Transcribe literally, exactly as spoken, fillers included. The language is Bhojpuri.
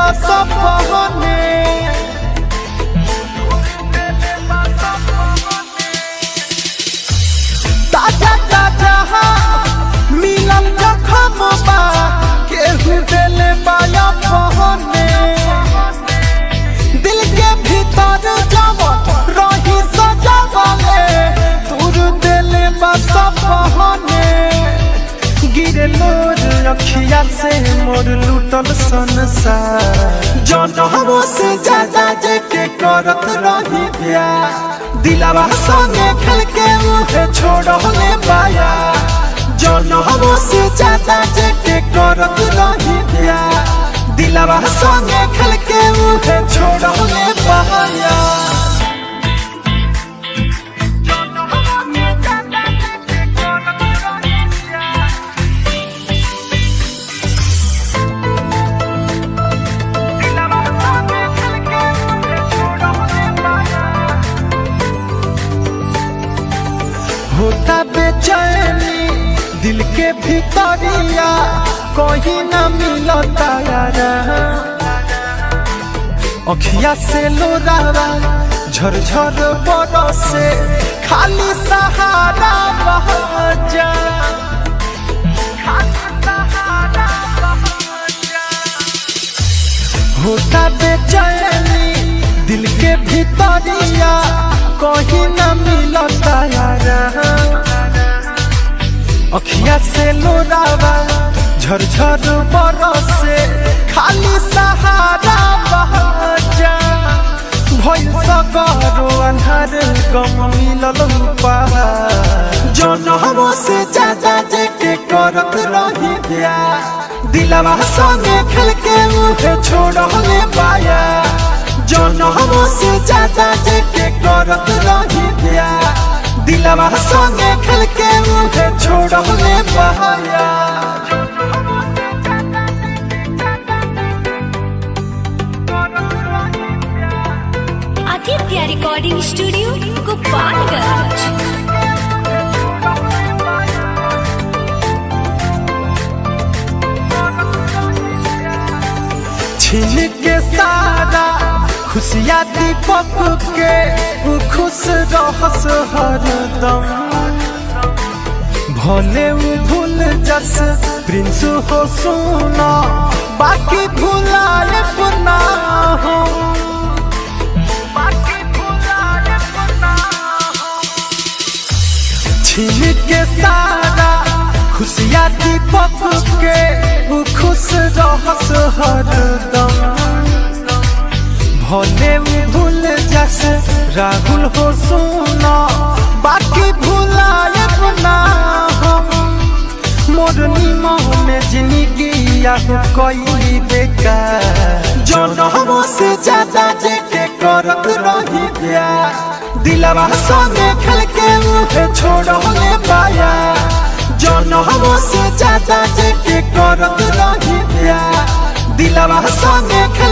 सपने ताजा ताजा मिलन जखम बा केहू देले बाया पहने दिल के भीतर जब रही सजावले दूर देले बा सपने गिरे लोर अखिया से मोर लूटल संसार जनमों से ज्यादा जेके करत रही प्यार दिलवा संगे खेल के मुहे छोड़ले पाया जनमों से ज्यादा जेके करत रही प्यार दिलवा संगे खेल के मुहे छोड़ले पाया होता बेचैनी दिल के भीतरिया कहीं न मिलता यार अखिया से लोरावा झरझर बरसे खाली सहारा बह जा होता बेचैनी दिल के भीतरिया कहीं न मिलता यार अखिया से लोरावा झरझर बरसे खाली सहारा बह जा भइल सगरो अन्हार गम मिलल उपहार जनमों से ज्यादा जेके करत रही प्यार दिलवा संगे खेल के मुहे छोड़ले पाया जनमों से ज्यादा जेके करत रही प्यार दिलवा संगे खेल के मुहे छोड़ले पाया आदित्य रिकॉर्डिंग स्टूडियो गोपालगंज छीन के सारा खुशियाँ दीपक के वो खुश रहस हरदम भले वो भूल जस प्रिंस हो सुना बाकी भुलाए पुना हो छीन के सारा खुशियाँ दीपक के वो खुश रहस हरदम भले भूल जस राहुल हो सुना बाकी भुलाए अपना हम मोरनी में जिंदगी कोई बेकार जनमों से ज्यादा जेके करत रही प्यार दिलवा संगे खेल के मुहे छोड़ले पाया जनमों से ज्यादा जेके करत रही प्यार दिलवा संगे